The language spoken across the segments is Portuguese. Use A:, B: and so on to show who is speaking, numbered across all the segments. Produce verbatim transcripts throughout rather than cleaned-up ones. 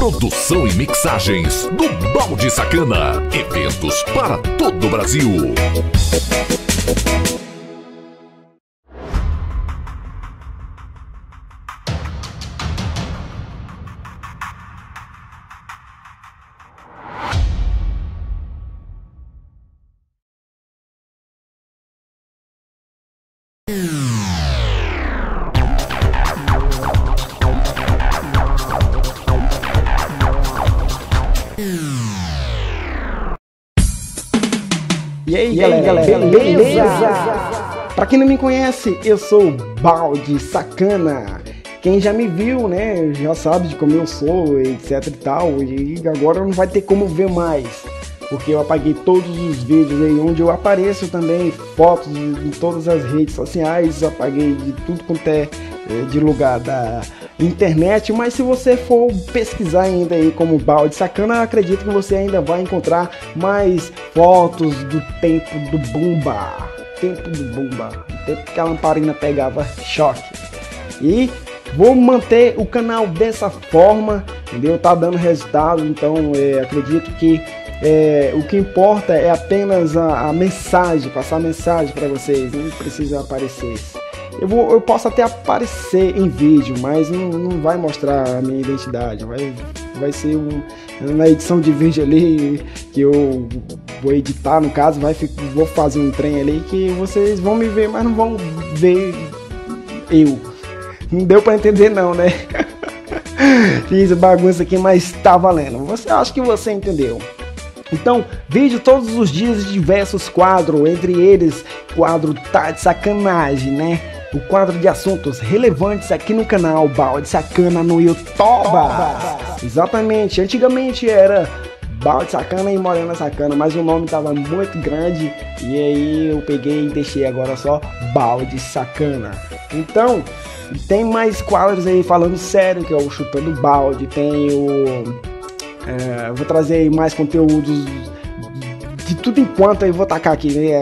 A: Produção e mixagens do Balde Sacana. Eventos para todo o Brasil.
B: E aí, e aí galera, galera, beleza? beleza? Pra quem não me conhece, eu sou o Balde Sacana. Quem já me viu, né, já sabe de como eu sou, etc e tal. E agora não vai ter como ver mais, porque eu apaguei todos os vídeos aí onde eu apareço também, fotos em todas as redes sociais, apaguei de tudo quanto é de lugar da internet. Mas se você for pesquisar ainda aí como Balde Sacana, acredito que você ainda vai encontrar mais fotos do tempo do Bumba, tempo do Bumba, o tempo que a lamparina pegava choque. E vou manter o canal dessa forma, entendeu? Tá dando resultado, então é, acredito que é, o que importa é apenas a, a mensagem, passar a mensagem para vocês, não precisa aparecer. Eu, vou, eu posso até aparecer em vídeo, mas não, não vai mostrar a minha identidade. Vai, vai ser um, na edição de vídeo ali que eu vou editar, no caso, vai, vou fazer um trem ali que vocês vão me ver, mas não vão ver eu. Não deu pra entender não, né? Fiz bagunça aqui, mas tá valendo. Você, acho que você entendeu. Então, vídeo todos os dias de diversos quadros, entre eles quadro Tá de Sacanagem, né? O quadro de assuntos relevantes aqui no canal Balde Sacana no YouTube. Exatamente, antigamente era Balde Sacana e Morena Sacana, mas o nome tava muito grande e aí eu peguei e deixei agora só Balde Sacana. Então, tem mais quadros aí falando sério, que é o Chutando Balde, tem o... É, vou trazer aí mais conteúdos de tudo enquanto aí vou tacar aqui, né?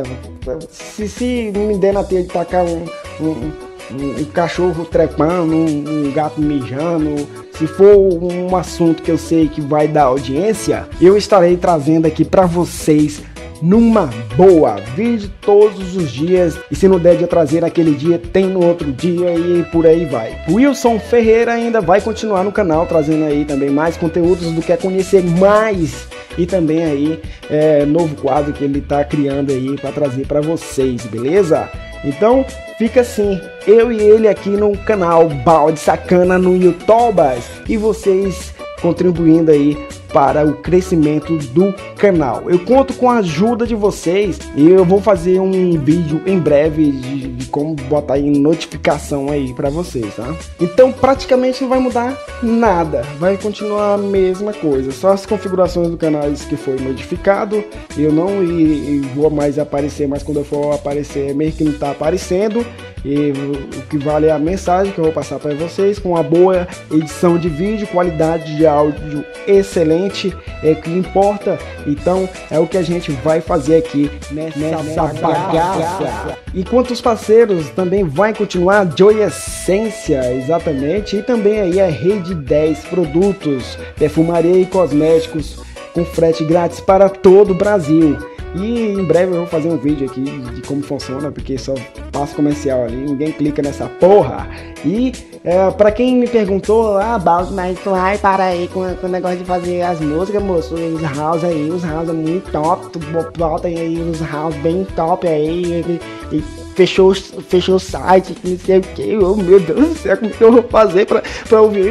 B: Se, se me der na telha de tacar um, um, um, um cachorro trepando, um, um gato mijando, se for um assunto que eu sei que vai dar audiência, eu estarei trazendo aqui pra vocês numa boa, vídeo todos os dias, e se não der de eu trazer naquele dia, tem no outro dia e por aí vai. O Wilson Ferreira ainda vai continuar no canal trazendo aí também mais conteúdos do que é conhecer mais, e também aí é, novo quadro que ele tá criando aí para trazer para vocês, beleza? Então fica assim, eu e ele aqui no canal Balde Sacana no YouTube, e vocês contribuindo aí para o crescimento do canal. Eu conto com a ajuda de vocês e eu vou fazer um vídeo em breve de, de como botar aí notificação aí para vocês, tá? Então praticamente não vai mudar nada, vai continuar a mesma coisa, só as configurações do canal que foi modificado. Eu não e, e vou mais aparecer, mas quando eu for aparecer meio que não tá aparecendo. E o que vale é a mensagem que eu vou passar para vocês, com uma boa edição de vídeo, qualidade de áudio excelente, é o que importa. Então é o que a gente vai fazer aqui nessa, nessa bagaça. Enquanto os parceiros também vai continuar Joy Essência, exatamente, e também aí a Rede dez Produtos, perfumaria e cosméticos com frete grátis para todo o Brasil. E em breve eu vou fazer um vídeo aqui de como funciona, porque só passa comercial ali, ninguém clica nessa porra. E é, pra quem me perguntou, ah, Balde, mas tu vai parar aí com, com o negócio de fazer as músicas, moço, os house aí, os house é muito top, tu bota aí os house bem top aí, e, e fechou, fechou o site, não sei o que, oh meu Deus do céu, como que eu vou fazer pra, pra ouvir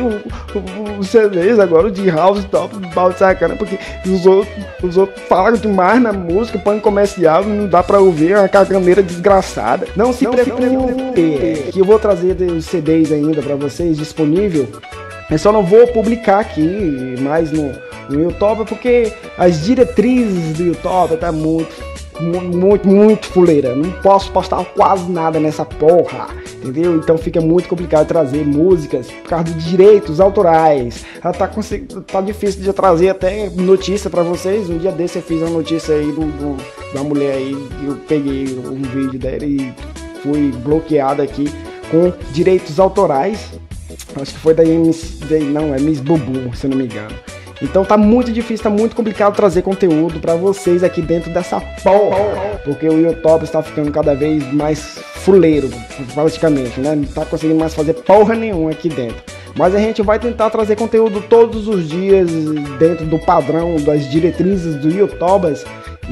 B: os C Ds agora de house top do Balde Sacana, porque os outros, os outros falam demais na música, põe comercial, não dá pra ouvir, é uma caganeira desgraçada. Não se preocupe, que eu vou trazer os C Ds ainda pra vocês disponível. Eu só não vou publicar aqui mais no, no YouTube, porque as diretrizes do YouTube tá muito muito, muito fuleira, não posso postar quase nada nessa porra, entendeu? Então fica muito complicado trazer músicas por causa de direitos autorais. Ela tá, tá difícil de eu trazer até notícia pra vocês. Um dia desse eu fiz uma notícia aí do, do, da mulher aí, eu peguei um vídeo dela e fui bloqueado aqui com direitos autorais. Acho que foi da Miss, não, é Miss Bubu, se eu não me engano. Então tá muito difícil, tá muito complicado trazer conteúdo pra vocês aqui dentro dessa porra, porque o YouTube está ficando cada vez mais fuleiro, praticamente, né? Não tá conseguindo mais fazer porra nenhuma aqui dentro. Mas a gente vai tentar trazer conteúdo todos os dias dentro do padrão, das diretrizes do YouTubers.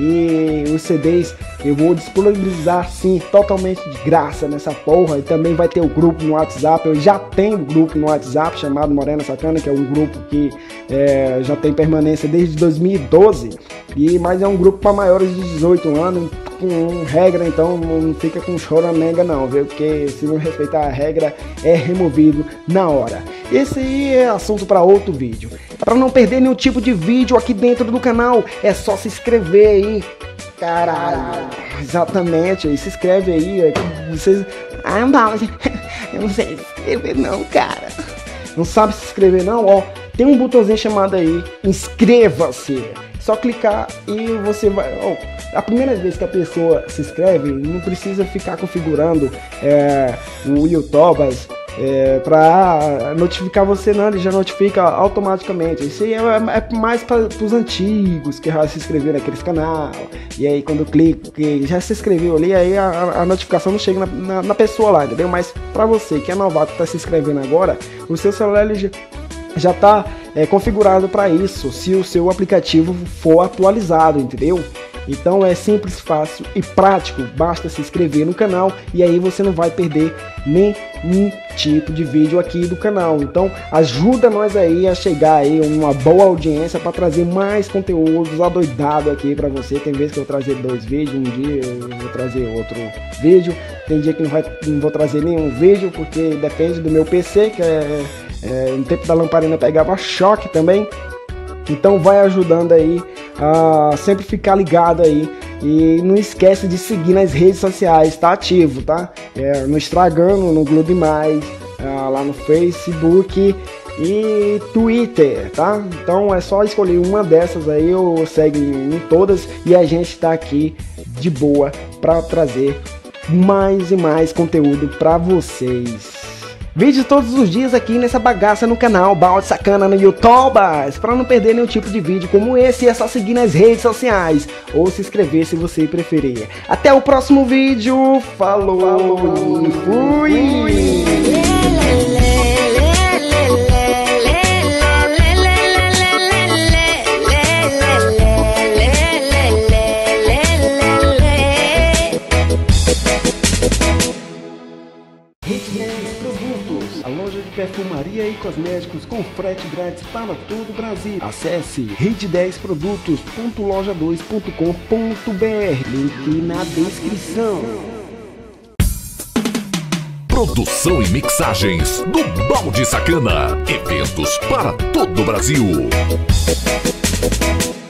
B: E os C Ds eu vou disponibilizar sim, totalmente de graça nessa porra. E também vai ter o grupo no WhatsApp. Eu já tenho um grupo no WhatsApp chamado Morena Sacana, que é um grupo que é, já tem permanência desde dois mil e doze. E, mas é um grupo para maiores de dezoito anos, com regra, então não fica com choramanga não, viu? Porque se não respeitar a regra, é removido na hora. Esse aí é assunto para outro vídeo. Para não perder nenhum tipo de vídeo aqui dentro do canal, é só se inscrever aí. Caralho, exatamente, se inscreve aí. Vocês... Ah, não, eu não sei escrever não, cara. Não sabe se inscrever não? Ó, tem um botãozinho chamado aí, inscreva-se. Só clicar e você vai... Oh, a primeira vez que a pessoa se inscreve, não precisa ficar configurando é, o YouTube é, para notificar você, não. Ele já notifica automaticamente. Isso aí é, é mais para os antigos que já se inscreveram naqueles canal. E aí quando eu clico que já se inscreveu ali, aí a, a notificação não chega na, na, na pessoa lá, entendeu? Mas para você que é novato, que está se inscrevendo agora, o seu celular ele já... já está é, configurado para isso, se o seu aplicativo for atualizado, entendeu? Então é simples, fácil e prático, basta se inscrever no canal e aí você não vai perder nenhum tipo de vídeo aqui do canal. Então ajuda nós aí a chegar aí uma boa audiência para trazer mais conteúdos adoidados aqui para você. Tem vezes que eu vou trazer dois vídeos, um dia eu vou trazer outro vídeo, tem dia que não, vai, não vou trazer nenhum vídeo porque depende do meu P C, que é É, no tempo da lamparina pegava choque também. Então vai ajudando aí a sempre ficar ligado aí. E não esquece de seguir nas redes sociais, tá ativo, tá? É, no Instagram, no Globo Mais, é, lá no Facebook e Twitter, tá? Então é só escolher uma dessas aí, ou segue em todas e a gente tá aqui de boa para trazer mais e mais conteúdo para vocês. Vídeo todos os dias aqui nessa bagaça no canal Balde Sacana no YouTube. Para não perder nenhum tipo de vídeo como esse, é só seguir nas redes sociais ou se inscrever se você preferir. Até o próximo vídeo. Falou, Falou. E fui! A loja de perfumaria e cosméticos com frete grátis para todo o Brasil. Acesse rede dez produtos ponto loja dois ponto com ponto br. Link na descrição.
A: Produção e mixagens do Balde Sacana. Eventos para todo o Brasil.